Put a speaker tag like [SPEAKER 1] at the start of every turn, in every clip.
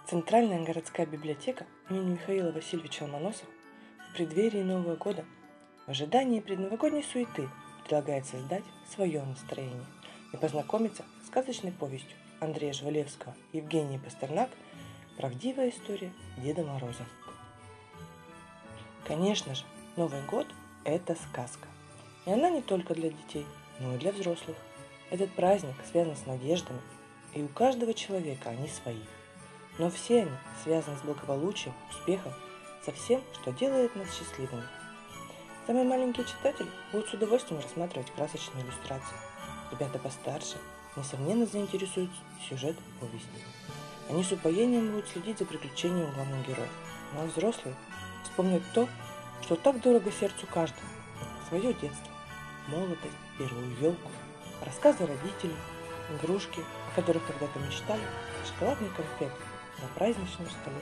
[SPEAKER 1] Центральная городская библиотека имени Михаила Васильевича Ломоносова в преддверии Нового года в ожидании предновогодней суеты предлагает создать свое настроение и познакомиться с сказочной повестью Андрея Жвалевского и Евгении Пастернак «Правдивая история Деда Мороза». Конечно же, Новый год – это сказка. И она не только для детей, но и для взрослых. Этот праздник связан с надеждами, и у каждого человека они свои. Но все они связаны с благополучием, успехом, со всем, что делает нас счастливыми. Самые маленькие читатели будут с удовольствием рассматривать красочные иллюстрации. Ребята постарше, несомненно, заинтересуют сюжет повести. Они с упоением будут следить за приключениями главных героев. Ну а взрослые вспомнят то, что так дорого сердцу каждому. Свое детство, молодость, первую елку, рассказы родителей, игрушки, о которых когда-то мечтали, шоколадные конфеты на праздничном столе.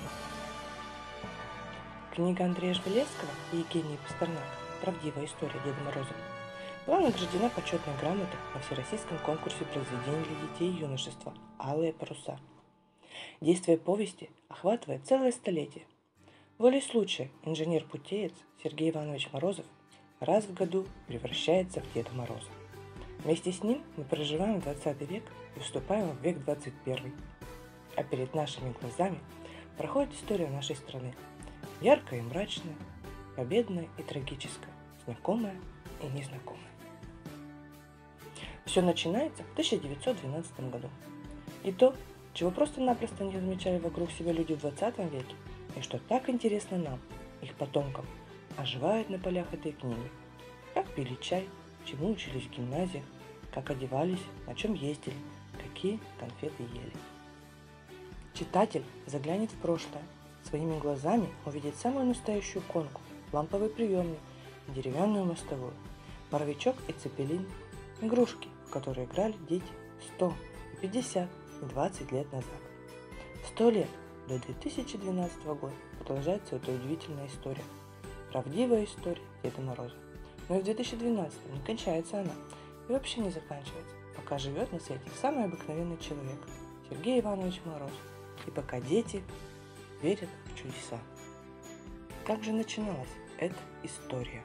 [SPEAKER 1] Книга Андрея Жвалевского и Евгении Пастернак «Правдивая история Деда Мороза» была награждена почетной грамотой на Всероссийском конкурсе произведений для детей и юношества «Алые паруса». Действие повести охватывает целое столетие. Волей случая инженер-путеец Сергей Иванович Морозов раз в году превращается в Деда Мороза. Вместе с ним мы проживаем 20 век и вступаем в век 21. А перед нашими глазами проходит история нашей страны. Яркая и мрачная, победная и трагическая, знакомая и незнакомая. Все начинается в 1912 году. И то, чего просто-напросто не замечали вокруг себя люди в 20 веке, и что так интересно нам, их потомкам, оживает на полях этой книги. Как пили чай, чему учились в гимназиях, как одевались, на чем ездили, какие конфеты ели. Читатель заглянет в прошлое, своими глазами увидит самую настоящую конку, ламповый приемник, деревянную мостовую, боровичок и цепелин, игрушки, в которые играли дети 100, 50 и 20 лет назад. 100 лет до 2012 года продолжается эта удивительная история. Правдивая история Деда Мороза. Но и в 2012 не кончается она и вообще не заканчивается, пока живет на свете самый обыкновенный человек Сергей Иванович Мороз, и пока дети верят в чудеса. Как же начиналась эта история?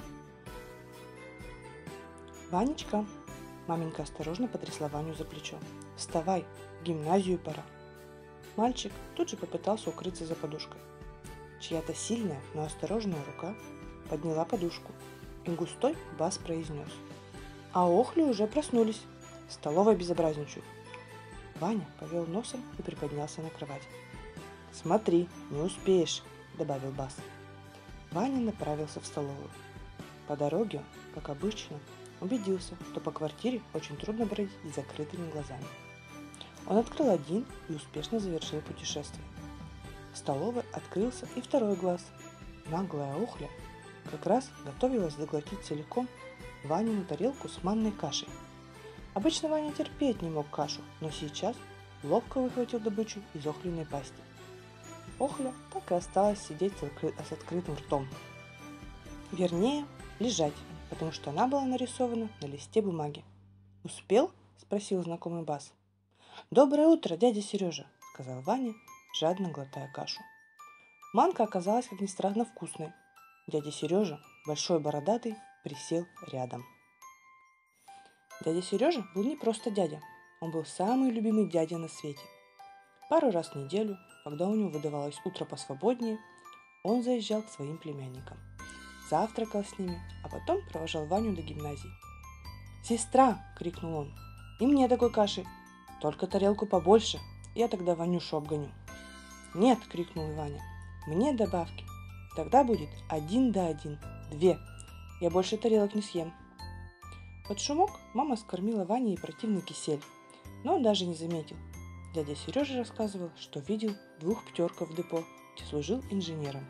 [SPEAKER 1] «Ванечка!» Маменька осторожно потрясла Ваню за плечо. «Вставай, в гимназию пора!» Мальчик тут же попытался укрыться за подушкой. Чья-то сильная, но осторожная рука подняла подушку, и густой бас произнес: «А охли уже проснулись, в столовой безобразничают». Ваня повел носом и приподнялся на кровать. «Смотри, не успеешь», — добавил бас. Ваня направился в столовую. По дороге он, как обычно, убедился, что по квартире очень трудно бродить с закрытыми глазами. Он открыл один и успешно завершил путешествие. В столовой открылся и второй глаз. Наглая охля как раз готовилась заглотить целиком Ванину тарелку с манной кашей. Обычно Ваня терпеть не мог кашу, но сейчас ловко выхватил добычу из охлиной пасти. Охля так и осталась сидеть с открытым ртом. Вернее, лежать, потому что она была нарисована на листе бумаги. «Успел?» – спросил знакомый бас. «Доброе утро, дядя Сережа», – сказал Ваня, жадно глотая кашу. Манка оказалась, как ни странно, вкусной. Дядя Сережа, большой бородатый, присел рядом. Дядя Сережа был не просто дядя, он был самый любимый дядя на свете. Пару раз в неделю, когда у него выдавалось утро посвободнее, он заезжал к своим племянникам, завтракал с ними, а потом провожал Ваню до гимназии. «Сестра!» – крикнул он. «И мне такой каши! Только тарелку побольше, я тогда Ванюшу обгоню». «Нет!» – крикнул Ваня. «Мне добавки. Тогда будет 1:1, 2. Я больше тарелок не съем». Под шумок мама скормила Ване и противный кисель, но он даже не заметил. Дядя Сережа рассказывал, что видел 2 птерков в депо, где служил инженером.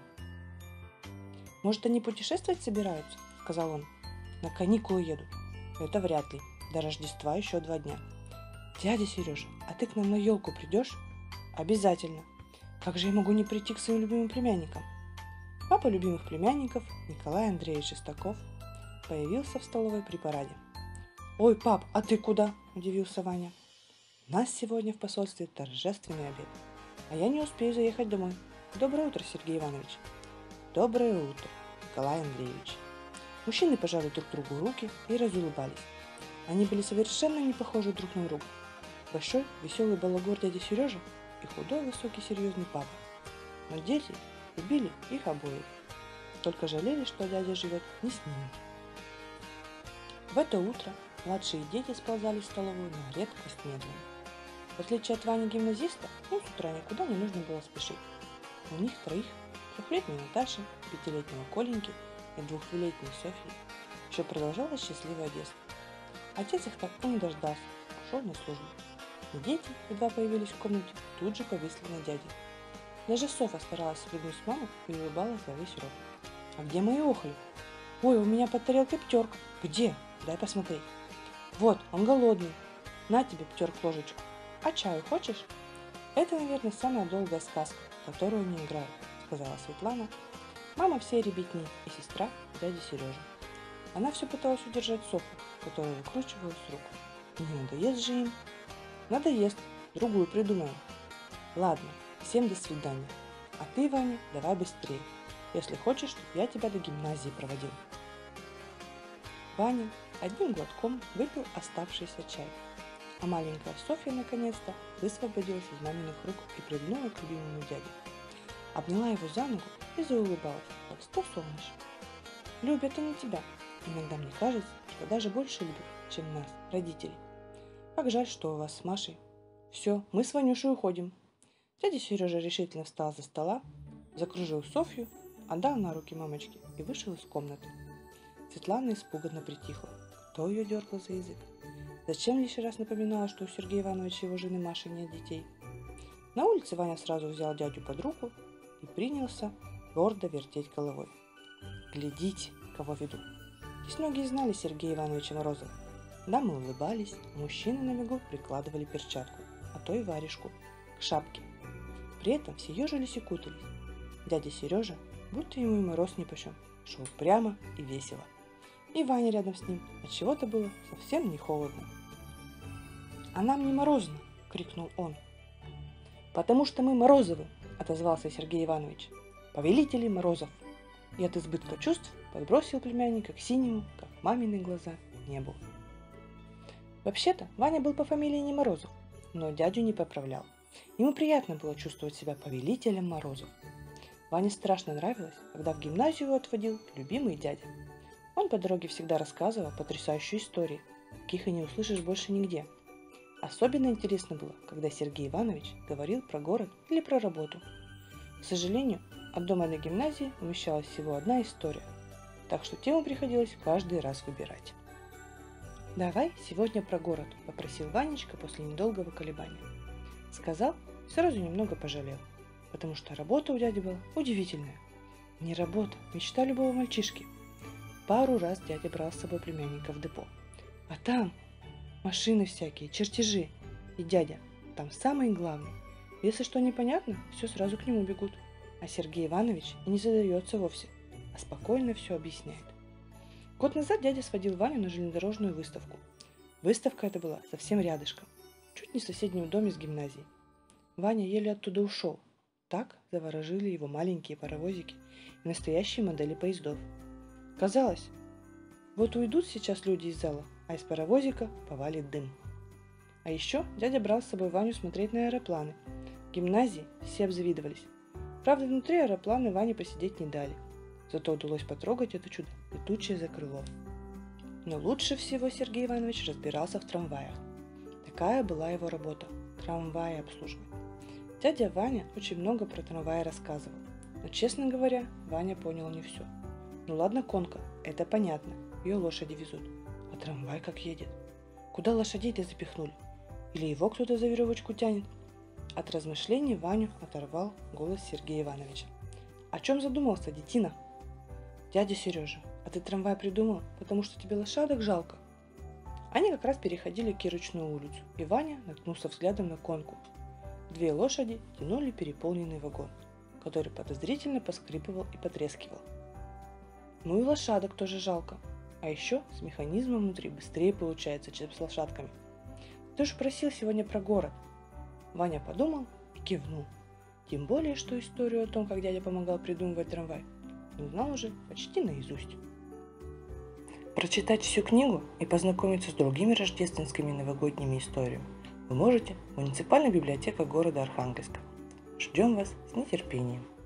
[SPEAKER 1] «Может, они путешествовать собираются?» – сказал он. «На каникулы едут». «Это вряд ли. До Рождества еще 2 дня». «Дядя Сережа, а ты к нам на елку придешь?» «Обязательно. Как же я могу не прийти к своим любимым племянникам?» Папа любимых племянников, Николай Андреевич Шестаков, появился в столовой при параде. «Ой, пап, а ты куда?» – удивился Ваня. «У нас сегодня в посольстве торжественный обед. а я не успею заехать домой. Доброе утро, Сергей Иванович. Доброе утро, Николай Андреевич. Мужчины пожали друг другу руки и разулыбались. Они были совершенно не похожи друг на друга. Большой, веселый балагур дядя Сережа и худой, высокий, серьезный папа. Но дети любили их обоих. Только жалели, что дядя живет не с ними. В это утро младшие дети сползали в столовую на редкость медленно. В отличие от Вани-гимназиста, им с утра никуда не нужно было спешить. У них троих, 3-летней Наташи, 5-летнего Коленьки и 2-летней Софьи, еще продолжалось счастливое детство. Отец их так и не дождался, ушел на службу. И дети, едва появились в комнате, тут же повисли на дяде. Даже Софа старалась спрыгнуть с мамы и улыбалась во весь рот. «А где мои охли? Ой, у меня под тарелкой Птерка. Где? Дай посмотреть. Вот, он голодный. На тебе, Птерк, ложечку. А чаю хочешь?» «Это, наверное, самая долгая сказка, которую не играют», — сказала Светлана, мама всей ребятни и сестра дяди Сережи. Она все пыталась удержать Софу, которая выкручивалась с рук. Не надоест же им. Надоест, другую придумаем. Ладно, всем до свидания. А ты, Ваня, давай быстрее, если хочешь, чтобы я тебя до гимназии проводил. Ваня одним глотком выпил оставшийся чай, а маленькая Софья наконец-то высвободилась из маминых рук и прильнула к любимому дяде. Обняла его за ногу и заулыбалась, как 100 солнышек. Любят они тебя. Иногда мне кажется, что даже больше любят, чем нас, родителей. Как жаль, что у вас с Машей. Все, мы с Ванюшей уходим. Дядя Сережа решительно встал за стола, закружил Софью, отдал на руки мамочке и вышел из комнаты. Светлана испуганно притихла. Кто ее дергал за язык? Зачем лишний раз напоминала, что у Сергея Ивановича и его жены Маши нет детей? На улице Ваня сразу взял дядю под руку и принялся гордо вертеть головой. Глядите, кого веду. Здесь многие знали Сергея Ивановича Морозова. Дамы улыбались, мужчины на бегу прикладывали перчатку, а то и варежку, к шапке. При этом все ежились и кутались. Дядя Сережа, будто ему и мороз нипочем, шел прямо и весело. И Ваня рядом с ним, отчего-то было совсем не холодно. «А нам не морозно!» — крикнул он. «Потому что мы Морозовы!» — отозвался Сергей Иванович. «Повелители Морозов!» И от избытка чувств подбросил племянника к синему, как мамины глаза, небу. Вообще-то Ваня был по фамилии не Морозов, но дядю не поправлял. Ему приятно было чувствовать себя повелителем Морозов. Ване страшно нравилось, когда в гимназию его отводил любимый дядя. Он по дороге всегда рассказывал потрясающие истории, каких и не услышишь больше нигде. Особенно интересно было, когда Сергей Иванович говорил про город или про работу. К сожалению, от дома до гимназии умещалась всего одна история, так что тему приходилось каждый раз выбирать. «Давай сегодня про город», – попросил Ванечка после недолгого колебания. Сказал, сразу немного пожалел, потому что работа у дяди была удивительная. Не работа, мечта любого мальчишки. Пару раз дядя брал с собой племянника в депо. А там машины всякие, чертежи. И дядя, там самый главный. Если что непонятно, все сразу к нему бегут. А Сергей Иванович и не задается вовсе, а спокойно все объясняет. Год назад дядя сводил Ваню на железнодорожную выставку. Выставка эта была совсем рядышком, чуть не в соседнем доме с гимназией. Ваня еле оттуда ушел. Так заворожили его маленькие паровозики и настоящие модели поездов. Казалось, вот уйдут сейчас люди из зала, а из паровозика повалит дым. А еще дядя брал с собой Ваню смотреть на аэропланы. В гимназии все обзавидовались. Правда, внутри аэропланы Ване посидеть не дали. Зато удалось потрогать это чудо, летучее за крыло. Но лучше всего Сергей Иванович разбирался в трамваях. Такая была его работа – трамваи обслуживать. Дядя Ваня очень много про трамваи рассказывал, но, честно говоря, Ваня понял не все. Ну ладно, конка, это понятно, ее лошади везут. А трамвай как едет? Куда лошадей-то запихнули? Или его кто-то за веревочку тянет? От размышлений Ваню оторвал голос Сергея Ивановича. О чем задумался, детина? Дядя Сережа, а ты трамвай придумал, потому что тебе лошадок жалко? Они как раз переходили Кирочную улицу, и Ваня наткнулся взглядом на конку. 2 лошади тянули переполненный вагон, который подозрительно поскрипывал и потрескивал. Ну и лошадок тоже жалко. А еще с механизмом внутри быстрее получается, чем с лошадками. Ты уж просил сегодня про город. Ваня подумал и кивнул. Тем более, что историю о том, как дядя помогал придумывать трамвай, он знал уже почти наизусть. Прочитать всю книгу и познакомиться с другими рождественскими и новогодними историями вы можете в муниципальных библиотеках города Архангельска. Ждем вас с нетерпением.